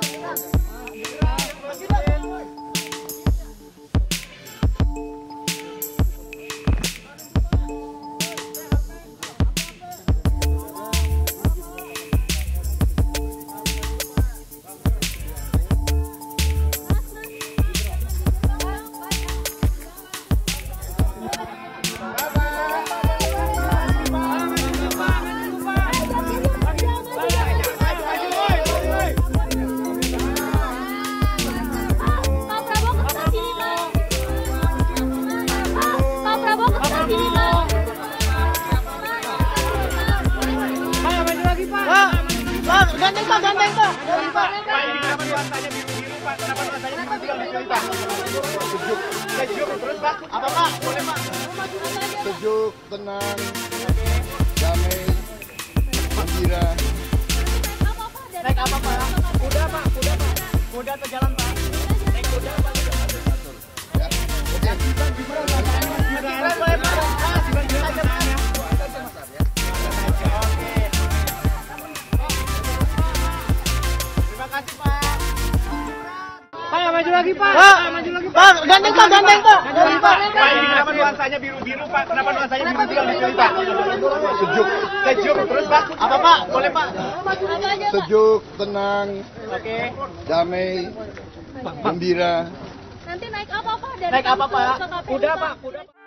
Ganteng Pak, ganteng Pak. Pak, ini kenapa nuansanya biru-biru Pak? Kenapa nuansanya biru-biru Pak? Sejuk. Sejuk, terus Pak? Apa Pak? Boleh Pak? Sejuk, tenang, damai, gembira. Naik apa Pak? Kuda Pak, kuda Pak. Kuda atau jalan Pak? Naik kuda Pak. Ya, oke. Gimana boleh Pak? Gimana aja Pak? Terima kasih Pak. Pak, maju lagi Pak. Maju lagi Pak. Pak, ganteng Pak, ganteng Pak. Pak, ini kenapa nuansanya biru-biru Pak? Kenapa nuansanya biru-biru Pak? Sejuk, Sejuk, terus Pak? Apa Pak? Boleh Pak? sejuk, tenang, Oke. damai, gembira. Nanti naik apa Pak? Dari Naik apa kampus Pak? ke KPU, Kuda Pak, kuda.